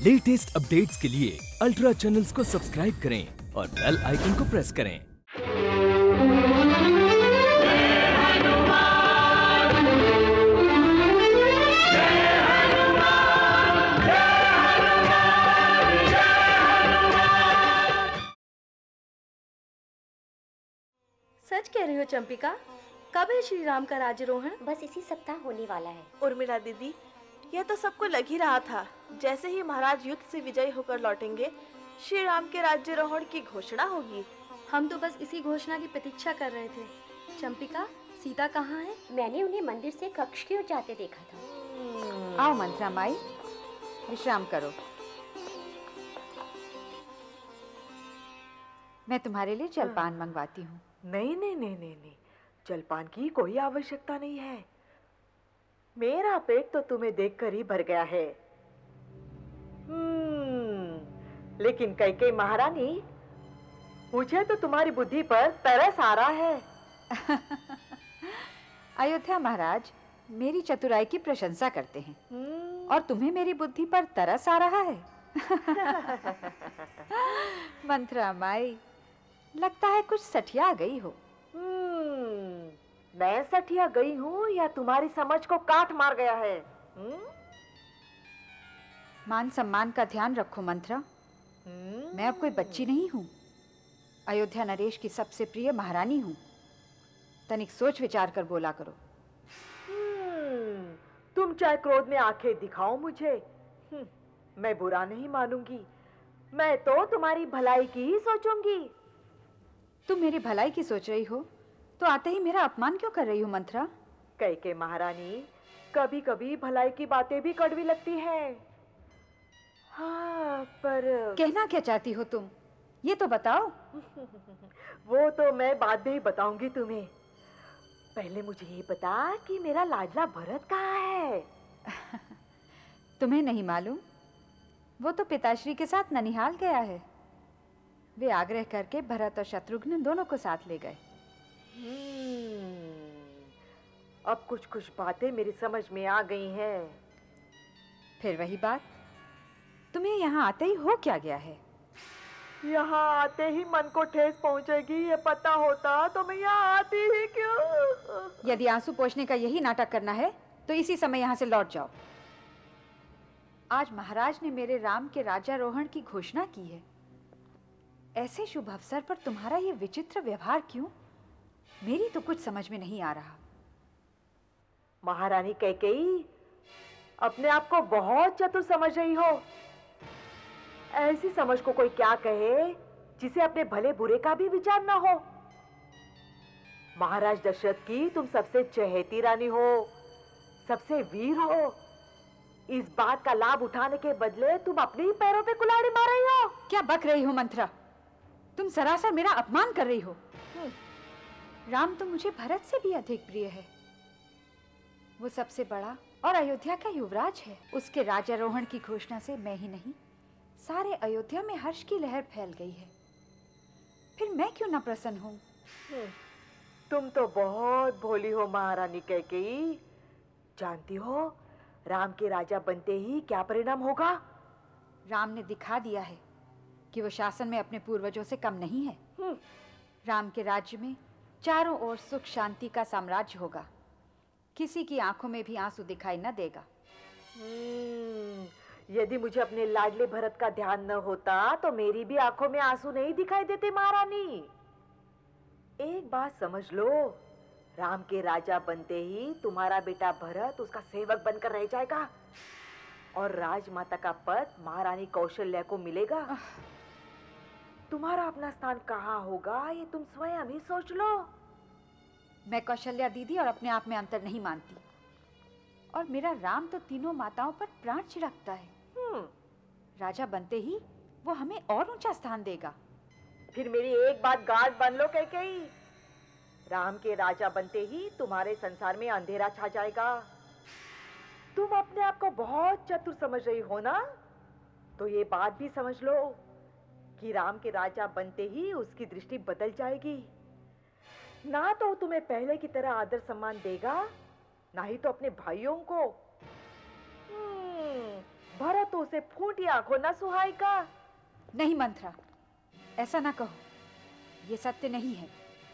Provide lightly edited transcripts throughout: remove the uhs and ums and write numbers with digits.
Latest updates के लिए ultra channels को सब्सक्राइब करें और बेल आइकन को प्रेस करें। सच कह रही हो चंपिका? कब है श्री राम का राज्यारोहण? बस इसी सप्ताह होने वाला है। उर्मिला दीदी, यह तो सबको लग ही रहा था, जैसे ही महाराज युद्ध से विजयी होकर लौटेंगे, श्री राम के राज्यारोहण की घोषणा होगी। हम तो बस इसी घोषणा की प्रतीक्षा कर रहे थे। चंपिका, सीता कहाँ है? मैंने उन्हें मंदिर से कक्ष की ओर जाते देखा था। आओ मंत्रा माई, विश्राम करो। मैं तुम्हारे लिए जलपान मंगवाती हूँ। नहीं नहीं नहीं नहीं नहीं, जलपान की कोई आवश्यकता नहीं है। मेरा पेट तो तुम्हें देखकर ही भर गया है। लेकिन कैकेयी महारानी, मुझे तो तुम्हारी बुद्धि पर तरस आ रहा है। अयोध्या महाराज मेरी चतुराई की प्रशंसा करते हैं और तुम्हें मेरी बुद्धि पर तरस आ रहा है। मंत्रा माई, लगता है कुछ सठिया गई हो। मैं सठिया गई हूँ या तुम्हारी समझ को काट मार गया है? मान सम्मान का ध्यान रखो मंत्रा। मैं अब कोई बच्ची नहीं हूँ। अयोध्या नरेश की सबसे प्रिय महारानी हूँ। तनिक सोच विचार कर बोला करो। तुम चाहे क्रोध में आंखें दिखाओ मुझे, मैं बुरा नहीं मानूंगी। मैं तो तुम्हारी भलाई की ही सोचूंगी। तुम मेरी भलाई की सोच रही हो तो आते ही मेरा अपमान क्यों कर रही हो मंत्रा? कैकेयी महारानी, कभी कभी भलाई की बातें भी कड़वी लगती हैं। हाँ, पर कहना क्या चाहती हो तुम, ये तो बताओ। वो तो मैं बाद में ही बताऊंगी तुम्हें। पहले मुझे ये बता कि मेरा लाडला भरत कहाँ है? तुम्हें नहीं मालूम? वो तो पिताश्री के साथ ननिहाल गया है। वे आग्रह करके भरत और शत्रुघ्न दोनों को साथ ले गए। अब कुछ कुछ बातें मेरी समझ में आ गई हैं। फिर वही बात, तुम्हें यहाँ आते ही हो क्या गया है? यहाँ आते ही मन को ठेस पहुँचेगी ये पता होता तो मैं यहाँ आती ही क्यों? यदि आंसू पोंछने का यही नाटक करना है तो इसी समय यहाँ से लौट जाओ। आज महाराज ने मेरे राम के राज्यारोहण की घोषणा की है। ऐसे शुभ अवसर पर तुम्हारा ये विचित्र व्यवहार क्यों? मेरी तो कुछ समझ में नहीं आ रहा। महारानी कैकेयी, अपने आप को बहुत चतुर समझ रही हो। ऐसी समझ को कोई क्या कहे जिसे अपने भले बुरे का भी विचार ना हो। महाराज दशरथ की तुम सबसे चहेती रानी हो, सबसे वीर हो। इस बात का लाभ उठाने के बदले तुम अपने ही पैरों पे कुल्हाड़ी मार रही हो। क्या बक रही हो मंत्रा? तुम सरासर मेरा अपमान कर रही हो। राम तो मुझे भरत से भी अधिक प्रिय है। वो सबसे बड़ा और अयोध्या का युवराज है। उसके राज्यारोहण की घोषणा से मैं ही नहीं, सारे अयोध्या में हर्ष की लहर फैल गई है। फिर मैं क्यों ना प्रसन्न हूँ? तुम तो बहुत भोली हो महारानी कैकेयी। जानती हो राम के राजा बनते ही क्या परिणाम होगा? राम ने दिखा दिया है कि वो शासन में अपने पूर्वजों से कम नहीं है। राम के राज्य में चारों ओर सुख शांति का साम्राज्य होगा। किसी की आंखों में भी आंसू दिखाई न देगा। यदि मुझे अपने लाडले भरत का ध्यान न होता तो मेरी भी आंखों में आंसू नहीं दिखाई देते महारानी। एक बात समझ लो, राम के राजा बनते ही तुम्हारा बेटा भरत उसका सेवक बनकर रह जाएगा और राजमाता का पद महारानी कौशल्या को मिलेगा। तुम्हारा अपना स्थान कहाँ होगा ये तुम स्वयं ही सोच लो। मैं कौशल्या दीदी और अपने आप में अंतर नहीं मानती, और मेरा राम तो तीनों माताओं पर प्राण छिड़कता है। राजा बनते ही वो हमें और ऊंचा स्थान देगा। फिर मेरी एक बात गाढ़ बन लो कैकेयी, राम के राजा बनते ही तुम्हारे संसार में अंधेरा छा जाएगा। तुम अपने आप को बहुत चतुर समझ रही हो ना, तो ये बात भी समझ लो कि राम के राजा बनते ही उसकी दृष्टि बदल जाएगी। ना तो तुम्हें पहले की तरह आदर सम्मान देगा, ना ही तो अपने भाइयों को। भरत तो उसे फूटी आंखों न सुहाई का। नहीं मंत्रा, ऐसा ना कहो, ये सत्य नहीं है।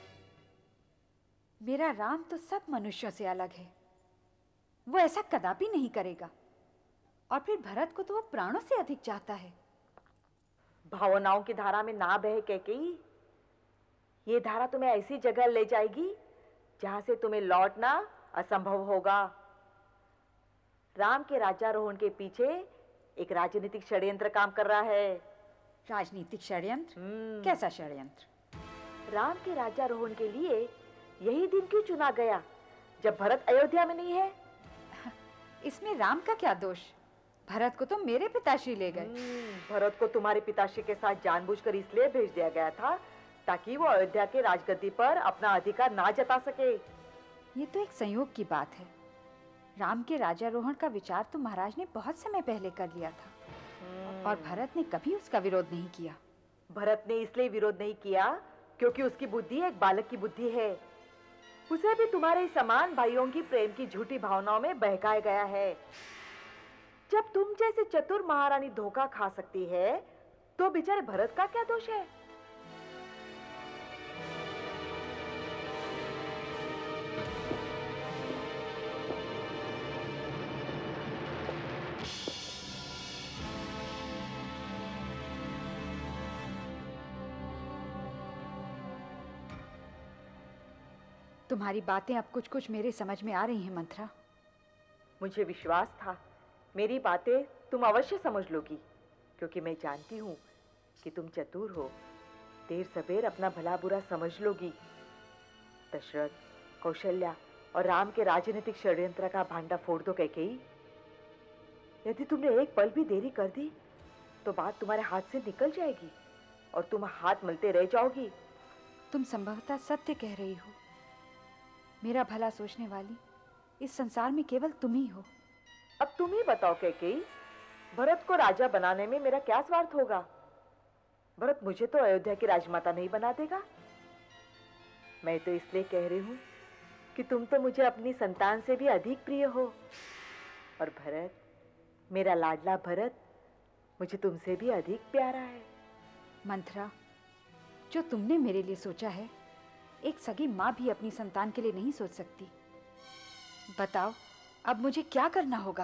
मेरा राम तो सब मनुष्यों से अलग है, वो ऐसा कदापि नहीं करेगा। और फिर भरत को तो वो प्राणों से अधिक चाहता है। भावनाओं की धारा में ना बह कैकेयी, ये धारा तुम्हें ऐसी जगह ले जाएगी जहां से तुम्हें लौटना असंभव होगा। राम के राज्यारोहण के पीछे एक राजनीतिक षड्यंत्र काम कर रहा है। राजनीतिक षड्यंत्र? कैसा षड्यंत्र? राम के राज्यारोहण के लिए यही दिन क्यों चुना गया जब भरत अयोध्या में नहीं है? इसमें राम का क्या दोष? भरत को तो मेरे पिताश्री ले गए। भरत को तुम्हारे पिताश्री के साथ जानबूझकर इसलिए भेज दिया गया था ताकि वो अयोध्या के राजगद्दी पर अपना अधिकार ना जता सके। ये तो एक संयोग की बात है। राम के राज्यारोहण का विचार तो महाराज ने बहुत समय पहले कर लिया था और भरत ने कभी उसका विरोध नहीं किया। भरत ने इसलिए विरोध नहीं किया क्योंकि उसकी बुद्धि एक बालक की बुद्धि है। उसे भी तुम्हारे समान भाइयों की प्रेम की झूठी भावनाओं में बहकाया गया है। जब तुम जैसे चतुर महारानी धोखा खा सकती है तो बेचारे भरत का क्या दोष है? तुम्हारी बातें अब कुछ कुछ मेरे समझ में आ रही हैं मंत्रा। मुझे विश्वास था मेरी बातें तुम अवश्य समझ लोगी, क्योंकि मैं जानती हूँ कि तुम चतुर हो। देर सबेर अपना भला बुरा समझ लोगी। दशरथ, कौशल्या और राम के राजनीतिक षड्यंत्र का भांडा फोड़ दो कैकेयी। यदि तुमने एक पल भी देरी कर दी तो बात तुम्हारे हाथ से निकल जाएगी और तुम हाथ मलते रह जाओगी। तुम संभवतः सत्य कह रही हो। मेरा भला सोचने वाली इस संसार में केवल तुम ही हो। अब तुम ही बताओ कैकेयी, भरत को राजा बनाने में मेरा क्या स्वार्थ होगा? भरत मुझे तो अयोध्या की राजमाता नहीं बना देगा। मैं तो इसलिए कह रही हूँ कि तुम तो मुझे अपनी संतान से भी अधिक प्रिय हो। और भरत, मेरा लाडला भरत, मुझे तुमसे भी अधिक प्यारा है। मंत्रा, जो तुमने मेरे लिए सोचा है, एक सगी माँ भी अपनी संतान के लिए नहीं सोच सकती। बताओ, अब मुझे क्या करना होगा?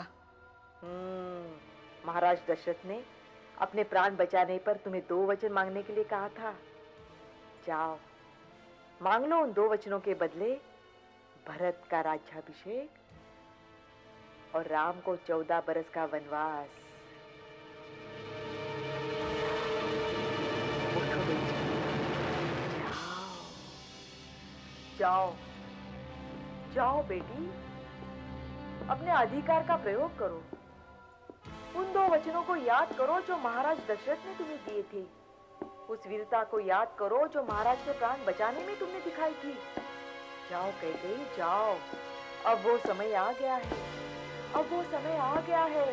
महाराज दशरथ ने अपने प्राण बचाने पर तुम्हें 2 वचन मांगने के लिए कहा था। जाओ, मांग लो उन 2 वचनों के बदले भरत का राज्याभिषेक और राम को 14 बरस का वनवास। जाओ जाओ बेटी, अपने अधिकार का प्रयोग करो। उन 2 वचनों को याद करो जो महाराज दशरथ ने तुम्हें दिए थे। उस वीरता को याद करो जो महाराज के प्राण बचाने में तुमने दिखाई थी। जाओ कैकेयी, जाओ। अब वो समय आ गया है, अब वो समय आ गया है।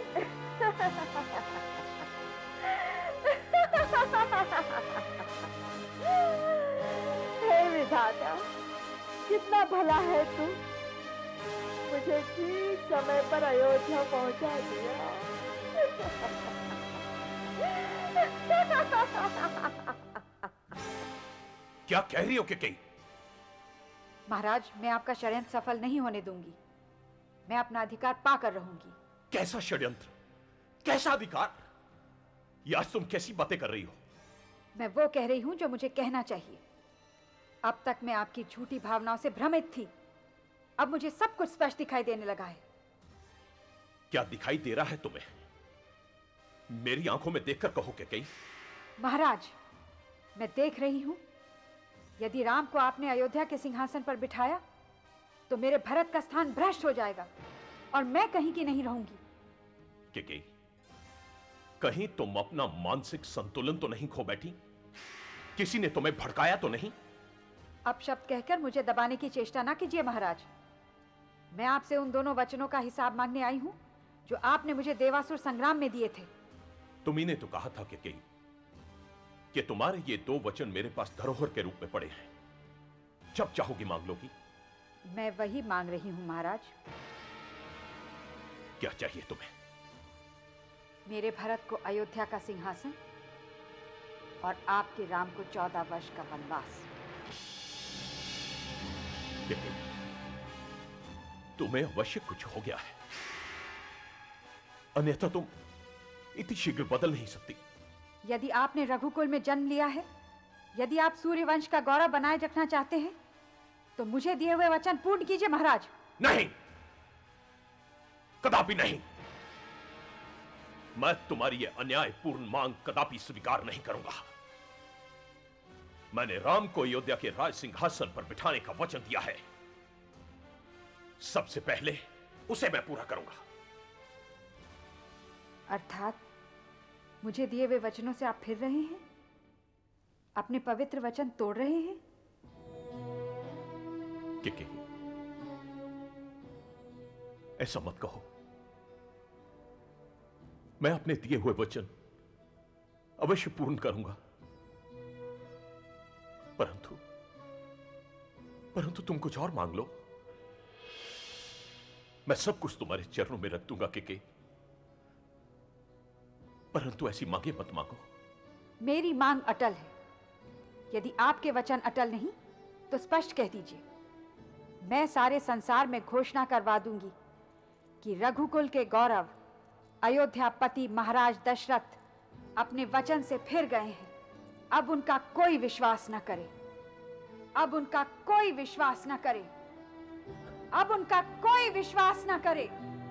हे विधाता, कितना भला है तू, मुझे ठीक समय पर अयोध्या पहुंचा दिया। क्या कह रही हो कैकेयी? महाराज, मैं आपका षड्यंत्र सफल नहीं होने दूंगी। मैं अपना अधिकार पाकर रहूंगी। कैसा षड्यंत्र? कैसा अधिकार? ये आज तुम कैसी बातें कर रही हो? मैं वो कह रही हूं जो मुझे कहना चाहिए। अब तक मैं आपकी झूठी भावनाओं से भ्रमित थी, अब मुझे सब कुछ स्पष्ट दिखाई देने लगा है। क्या दिखाई दे रहा है तुम्हें? मेरी आंखों में देखकर कहो कैकेयी। महाराज, मैं देख रही हूं, यदि राम को आपने अयोध्या के सिंहासन पर बिठाया तो मेरे भरत का स्थान भ्रष्ट हो जाएगा और मैं कहीं की नहीं रहूंगी। कैकेयी, कहीं तुम अपना मानसिक संतुलन तो नहीं खो बैठी? किसी ने तुम्हें भड़काया तो नहीं? अब शब्द कहकर मुझे दबाने की चेष्टा ना कीजिए महाराज। मैं आपसे उन दोनों वचनों का हिसाब मांगने आई हूं जो आपने मुझे देवासुर संग्राम में दिए थे। तुम्ही ने तो कहा था कैकेयी कि तुम्हारे ये 2 वचन मेरे पास धरोहर के रूप में पड़े हैं, जब चाहोगी मांग लोगी। मैं वही मांग रही हूं महाराज। क्या चाहिए तुम्हें? मेरे भरत को अयोध्या का सिंहासन और आपके राम को 14 वर्ष का वनवास। तुम्हें अवश्य कुछ हो गया है, अन्यथा तुम इतनी शीघ्र बदल नहीं सकती। यदि आपने रघुकुल में जन्म लिया है, यदि आप सूर्यवंश का गौरव बनाए रखना चाहते हैं, तो मुझे दिए हुए वचन पूर्ण कीजिए महाराज। नहीं, कदापि नहीं। मैं तुम्हारी यह अन्यायपूर्ण मांग कदापि स्वीकार नहीं करूंगा। मैंने राम को अयोध्या के राज सिंहासन पर बिठाने का वचन दिया है, सबसे पहले उसे मैं पूरा करूंगा। अर्थात मुझे दिए हुए वचनों से आप फिर रहे हैं, अपने पवित्र वचन तोड़ रहे हैं। किकी, ऐसा मत कहो। मैं अपने दिए हुए वचन अवश्य पूर्ण करूंगा, परंतु तुम कुछ और मांग लो, मैं सब कुछ तुम्हारे चरणों में रख दूंगा किकी, परंतु ऐसी मांगे मत मांगो। मेरी मांग अटल है। यदि आपके वचन अटल नहीं तो स्पष्ट कह दीजिए। मैं सारे संसार में घोषणा करवा दूंगी कि रघुकुल के गौरव अयोध्यापति महाराज दशरथ अपने वचन से फिर गए हैं। अब उनका कोई विश्वास न करे, अब उनका कोई विश्वास न करे, अब उनका कोई विश्वास न करे।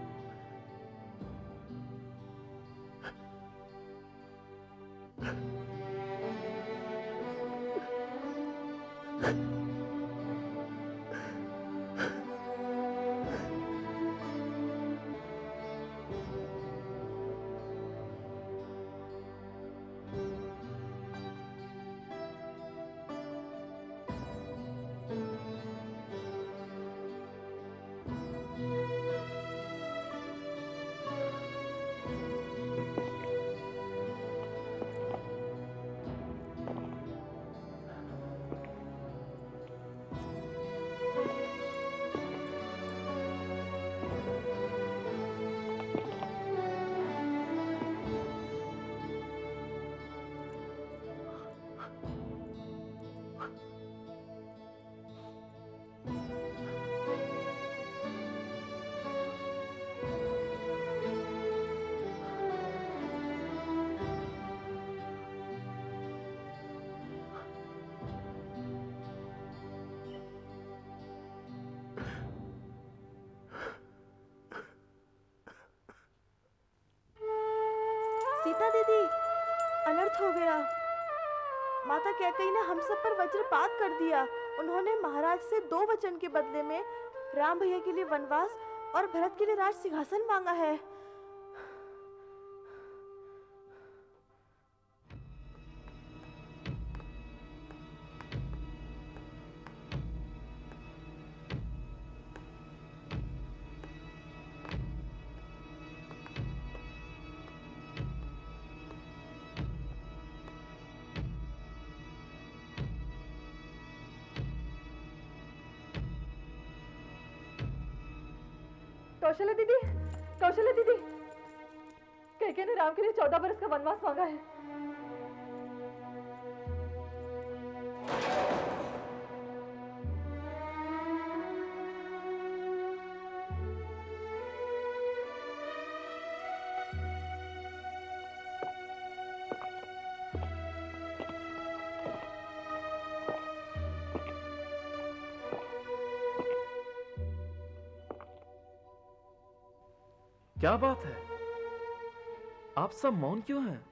सीता दीदी, अनर्थ हो गया। माता कैकेयी ने हम सब पर वज्रपात कर दिया। उन्होंने महाराज से 2 वचन के बदले में राम भैया के लिए वनवास और भरत के लिए राज सिंहासन मांगा है। कौशल्या दीदी, कौशल्या दीदी, कैकेयी ने राम के लिए 14 बरस का वनवास मांगा है। क्या बात है, आप सब मौन क्यों हैं?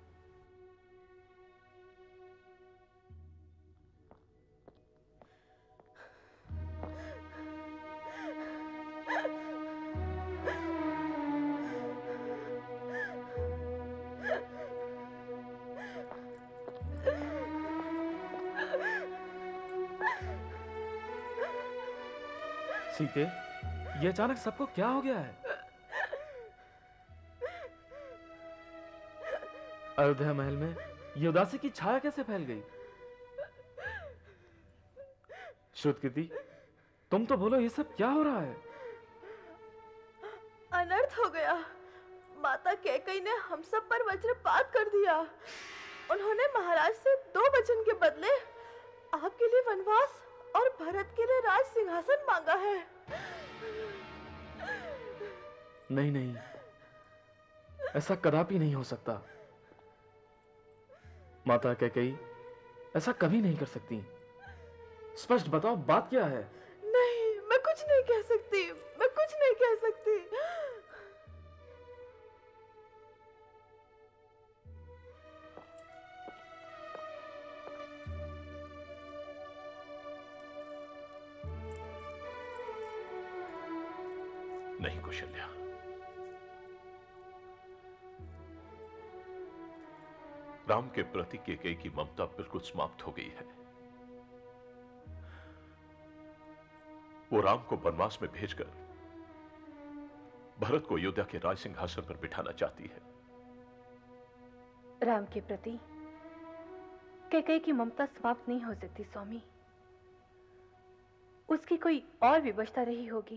सीते, ये अचानक सबको क्या हो गया है? अयोध्या महल में ये उदासी की छाया कैसे फैल गई? श्रुतकीर्ति, तुम तो बोलो, ये सब क्या हो रहा है? अनर्थ हो गया। माता कैकेयी ने हम सब पर वज्रपात कर दिया। उन्होंने महाराज से 2 वचन के बदले आपके लिए वनवास और भरत के लिए राज सिंहासन मांगा है। नहीं नहीं, ऐसा कदापि नहीं हो सकता। माता कैकेयी ऐसा कभी नहीं कर सकती। स्पष्ट बताओ, बात क्या है? नहीं, मैं कुछ नहीं कह सकती, मैं कुछ नहीं कह सकती। नहीं कौशल्या, राम के प्रति कैकेयी की ममता बिल्कुल समाप्त हो गई है। वो राम को वनवास में भेजकर भरत को अयोध्या के राज सिंहासन पर बिठाना चाहती है। राम के प्रति कैकेयी की ममता समाप्त नहीं हो सकती स्वामी। उसकी कोई और विवशता रही होगी।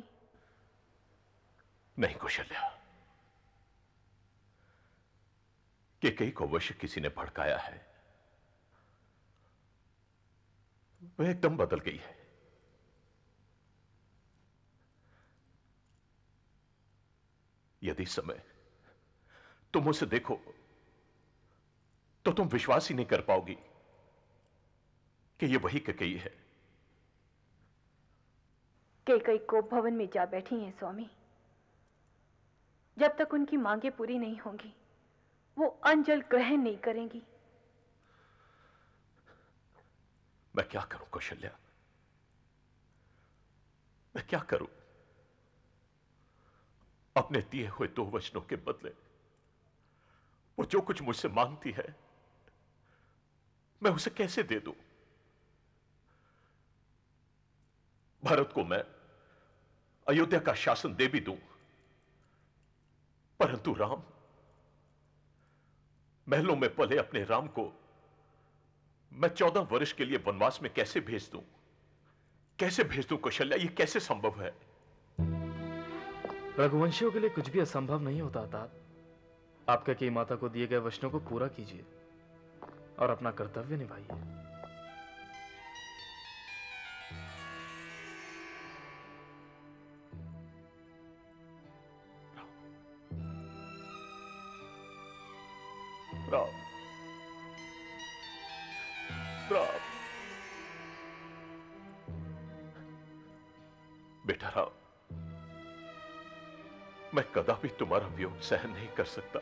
नहीं कौशल्या, कैकेयी को अवश्य किसी ने भड़काया है। वह एकदम बदल गई है। यदि इस समय तुम उसे देखो तो तुम विश्वास ही नहीं कर पाओगी कि यह वही कैकेयी है। कैकेयी को भवन में जा बैठी हैं स्वामी। जब तक उनकी मांगे पूरी नहीं होंगी वो अन्न जल ग्रहण नहीं करेंगी। मैं क्या करूं कौशल्या, मैं क्या करूं? अपने दिए हुए 2 वचनों के बदले वो जो कुछ मुझसे मांगती है मैं उसे कैसे दे दूं? भरत को मैं अयोध्या का शासन दे भी दूं, परंतु राम, महलों में पले अपने राम को मैं 14 वर्ष के लिए वनवास में कैसे भेज दूं? कैसे भेज दूं कौशल्या? यह कैसे संभव है? रघुवंशियों के लिए कुछ भी असंभव नहीं होता तात। आप कैकेयी माता को दिए गए वचनों को पूरा कीजिए और अपना कर्तव्य निभाइए। राम, राम, बेटा राम, मैं कदापि तुम्हारा वियोग सहन नहीं कर सकता।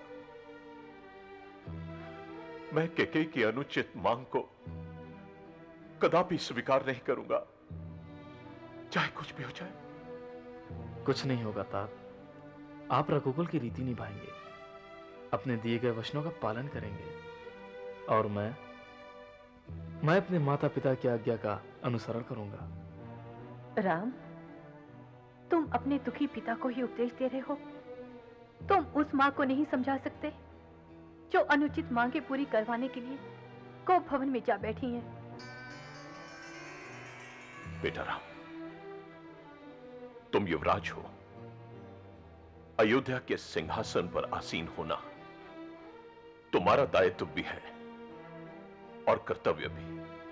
मैं कैकेयी की अनुचित मांग को कदापि स्वीकार नहीं करूंगा, चाहे कुछ भी हो जाए। कुछ नहीं होगा तात। आप रघुकुल की रीति निभाएंगे, अपने दिए गए वचनों का पालन करेंगे और मैं अपने माता पिता की आज्ञा का अनुसरण करूंगा। राम, तुम अपने दुखी पिता को ही उपदेश दे रहे हो। तुम उस मां को नहीं समझा सकते जो अनुचित मांगे पूरी करवाने के लिए को भवन में जा बैठी हैं। बेटा राम, तुम युवराज हो। अयोध्या के सिंहासन पर आसीन होना तुम्हारा दायित्व भी है और कर्तव्य भी।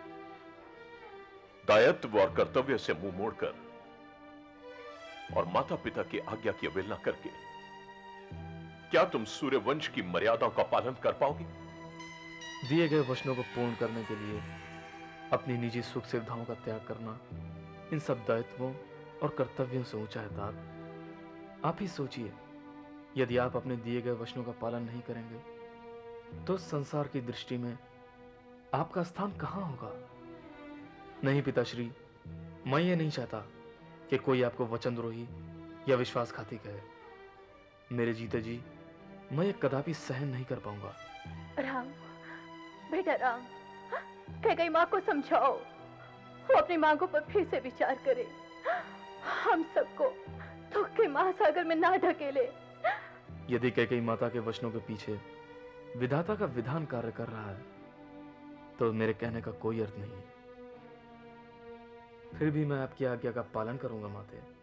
दायित्व और कर्तव्य से मुंह मोड़कर और माता पिता की आज्ञा की अवहेलना करके क्या तुम सूर्यवंश की मर्यादाओं का पालन कर पाओगे? दिए गए वचनों को पूर्ण करने के लिए अपनी निजी सुख सुविधाओं का त्याग करना इन सब दायित्वों और कर्तव्यों से ऊंचा है तात। आप ही सोचिए, यदि आप अपने दिए गए वचनों का पालन नहीं करेंगे तो संसार की दृष्टि में आपका स्थान कहां होगा? नहीं पिताश्री, मैं ये नहीं चाहता कि कोई आपको वचनद्रोही या विश्वासघाती कहे। मेरे जीते जी मैं ये कदापि सहन नहीं कर पाऊंगा। राम, बेटा राम, कैकेयी मां को समझाओ, वो अपनी मांगों पर फिर से विचार करे। हम सबको दुख के महासागर में ना ढकेले। यदि कैकेयी माता के वचनों के पीछे विधाता का विधान कार्य कर रहा है तो मेरे कहने का कोई अर्थ नहीं है। फिर भी मैं आपकी आज्ञा का पालन करूंगा माते।